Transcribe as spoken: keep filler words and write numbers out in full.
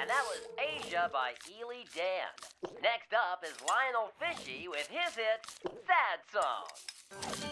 And that was Asia by Ely Dan. Next up is Lionel Fishy with his hit, Sad Song.